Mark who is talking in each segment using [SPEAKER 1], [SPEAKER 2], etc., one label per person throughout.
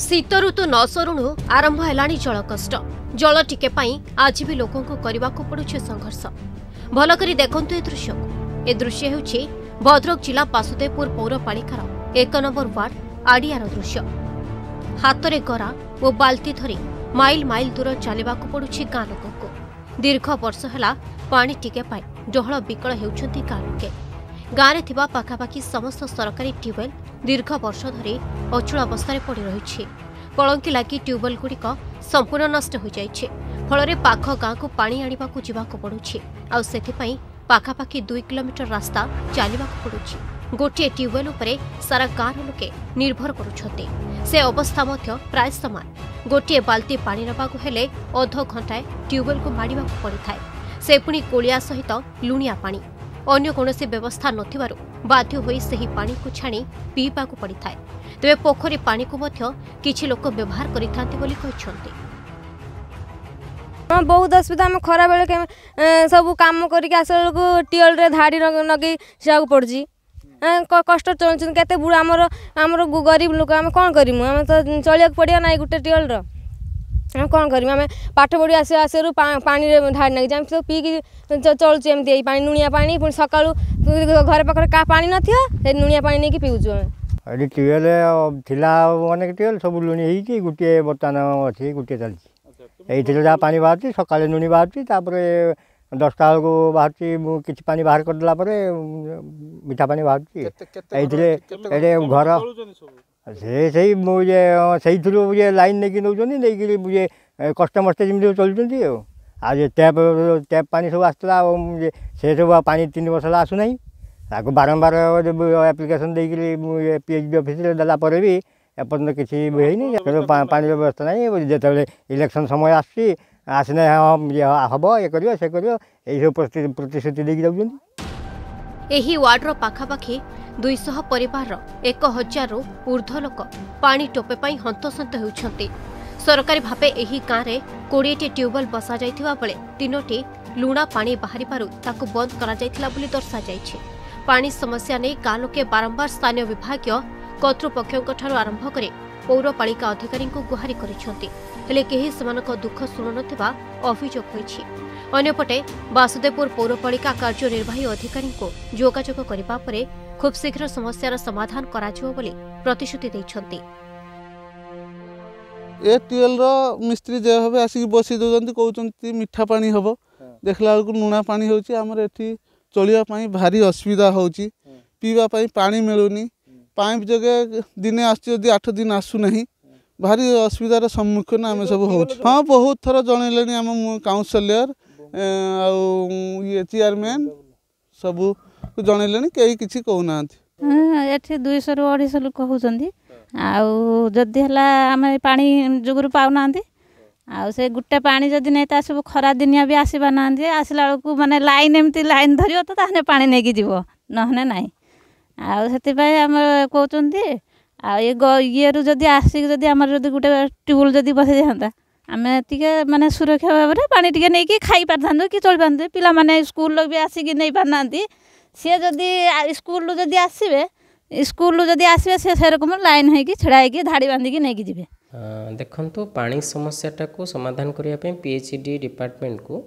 [SPEAKER 1] शीत ऋतु न सरुणु आरंभ है जल कष्ट। जल टिके आज भी लोकों को करने को पड़ुछि संघर्ष। भलकरी देखंतु ए दृश्य हेउछि भद्रक जिला बासुदेवपुर पौरपालिकार 1 नंबर वार्ड आडियार दृश्य। हाथ गरा और बाल्टी धरी माइल माइल दूर चलने को पड़ुछि गाँ लोक। दीर्घ वर्ष है पानी टिके पाई डहल विकल हेउछंती गाँ लोके। गाँव में थिबा पाखापाखि समस्त सरकारी ट्यूबवेल दीर्घ वर्ष धरी अचल अवस्था पड़ रही। कलंकी लगी ट्यूबवेल गुड़िक संपूर्ण नष्ट हो जाइछे। फल पाख गाँ को पानी आने को जावाक पड़ुछि। आउ सेथिपई पाखापाखि 2 किलोमीटर रास्ता चलने पड़ुछि। गोटे ट्यूबवेल उपरे सारा गाँव लोके निर्भर करुछंती। से अवस्था मध्य प्राय समान। गोटे बाल्टी पानी नबाकु हेले अध घंटाए ट्यूबवेल को माड़िबा पड़िथाय। से पुणी कोलिया सहित लुणिया पानी। अन्य कौनसी व्यवस्था नथिबारु बाध्य होई सही पानी को छाणी पीवा को पड़िथाय। तेबे पोखरी पानी को मध्य किछि लोक व्यवहार करिथांती बोली कहिसंती।
[SPEAKER 2] बहुत असुविधा में खरा बेले सब काम करके आसला को टियल रे धाड़ी नगे जाक पड़जी। कष्ट चलुछन केते बुढ़ा हमर गरीब लोक हम कोन करिमु। हम तो चलिया पड़िया नै गुटे टियल रो हम कौन करें। आम पाठ पढ़ी आसू पानी धाड़ी लगे आम सब पीकी चलुचे एमती पानी लुणिया पानी पुणी सका घर पाखे क्या पानी ना लुणिया पानी नहीं पीऊँ।
[SPEAKER 3] ये ट्यूबवेल थिला अनेक ट्यूबवेल सब लुणी हो गोटे बर्तमान अच्छी गोटे चलती जहाँ पानी बाहर सका लुणी बाहर 10टा बेलू बाहर कि पानी बाहर करदेला मीठा पानी बाहर ये घर से लाइन नहीं नौकरी कष्ट मष्ट जमी चलुँच। आज टैप पानी सब आसला से सब पानी 3 वर्ष आसूना ताको बारंबार एप्लिकेशन देकर पीएचडी ऑफिस देला भी एपर्तन किसी है पानी व्यवस्था नहीं। जिते इलेक्शन समय आसने हम ये कर से कर प्रतिश्रुति देकी जाऊँ।
[SPEAKER 1] एही वार्डर पाखापाखि 200 परिवार 1000 रु ऊर्ध्व लोक पानी टोपे पाई हंतसंत होउछंती। सरकारी भावे एही गाँव में 20टी ट्यूबवेल बसा जाइथिबा बेले 3टी लुणा पानी बाहरी पारु ताकु बंद करा जाइथिला बोली दर्शा जाइछे। पानी समस्या नहीं गाँ लोके बारंबार स्थानीय विभागीय कर्तृपक्षों आरंभ करे पौरपालिका अधिकारी गुहारि करिछंती। हेले केही सेमानक दुख शुणु नथिबा अभियोग होइछि। अन्यपटे बासुदेवपुर पौरपालिका कार्यनिर्वाही अधिकारी जोगाजोग करबा परे खूब शीघ्र समस्यार समाधान कराजिबो बोली प्रतिश्रुति दैछंती।
[SPEAKER 4] ए टिएल रो मिस्त्री जे हबे आसी बसी दोजंती कहउचंती मीठा पानी हबो देखला बेलकु लुणा पानी होउची। हमर एठी चलिया पाई भारी असुविधा होउची। पीवा पाई पानी मिलुनी। पाइप जगह दिने आसी जदी 8 दिन आसु नहीं भारी असुविधार सम्मुखीन आम सब हो। हाँ बहुत थर जनइले आम काउंसिलर ये चेयरमैन सब जनइले कई किसी कहूना।
[SPEAKER 5] ये 200 रु 250 लोक होती आदि आम पानी जुगुरु पाऊना से गोटे पानी जदि नहीं तो सब खरा दिनिया भी आसवा ना आसला बेलू माने लाइन एमती लाइन धर तो ताने पानी नहीं कि जीव नहने ना आम कहते ये रु जदि आसिक जदि आमर जदि गोटे ट्यूबवेल जदि बसई था आम टे माने सुरक्षा भाव में पानी टे नहीं कि खाई पार कि चल पारे। पिला माने स्कूल भी आसिक नहीं पारना सी जदि स्कूल जदि आसवे स्कूल जदि आसवे से रकम लाइन होगी छड़ा होगी धाड़ी बांधिकी नहीं जी।
[SPEAKER 6] देखो पानी समस्याटा को समाधान करने पीएचडी डिपार्टमेंट को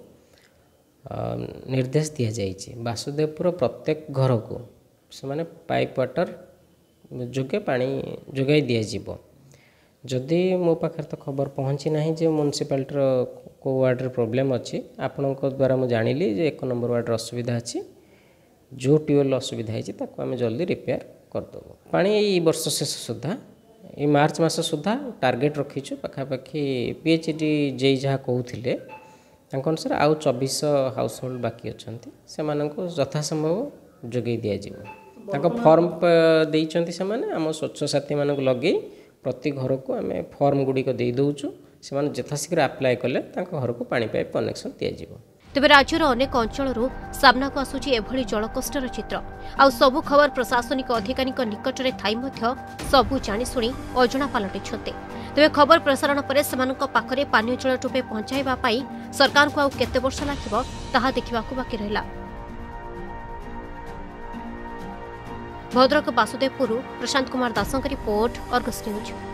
[SPEAKER 6] निर्देश दि जाइए। बासुदेवपुर प्रत्येक घर को से माने पाइप वाटर जोगे पानी जोगाई दिज्व। जदि मो पाखे तो खबर पहुँची ना जे म्युनिसिपालिटी को वार्डर प्रोब्लेम अच्छी आपण द्वारा मुझे जानिली 1 नंबर वार्डर असुविधा अच्छी। जो ट्यूबवेल असुविधा है आम जल्दी रिपेयर करदेव। पानी ये वर्ष शेष सुधा ये मार्च मास सुधा टार्गेट रखीचु पाखापाखि पीएचडी जे जहाँ कहते अनुसार आउ 2400 हाउस होल्ड बाकी अच्छा से यथासंभव जोगे दिज्व। फर्म देइचंती से आम स्वच्छ साथी मानक लगे प्रति घर को आम फर्म गुड़िक दे दौचु से यथाशीघ्र आप्लाय कले घर को पानी पाइप कनेक्शन दिज्व।
[SPEAKER 1] तेबे राज्यर अनेक अंचल सामना को आसुची एभली जलकष्टर चित्र। आउ सबु खबर प्रशासनिक अधिकारी निकटरे थाई मध्य सबु जाणीशुणी अजणा पलटिछन्ते। तेबे खबर प्रसारण पर सेमानक पाखरे पानीय जल टोपे पहुंचाइबा पाई सरकार को आउ केते वर्ष लागिबो ताहा देखिबाकू बाकी रहिला। भद्रक बासुदेवपुर प्रशांत कुमार दासंक रिपोर्ट अर्गस न्यूज।